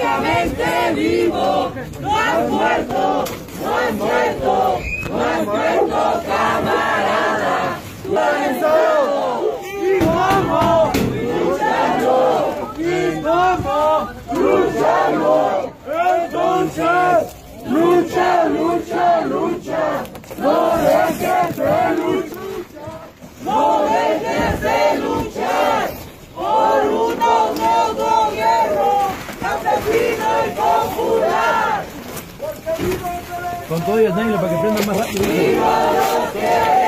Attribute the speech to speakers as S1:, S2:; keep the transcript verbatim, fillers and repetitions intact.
S1: eternamente vivo, no has muerto, no has muerto, no has muerto, camarada. Tú has estado y vamos luchando, y vamos luchando. Entonces, lucha, lucha, lucha, no dejes de luchar, no dejes de luchar por un nuevo gobierno campesino y popular.
S2: Con todo y el negro para que prendan más rápido.
S1: ¡Viva los que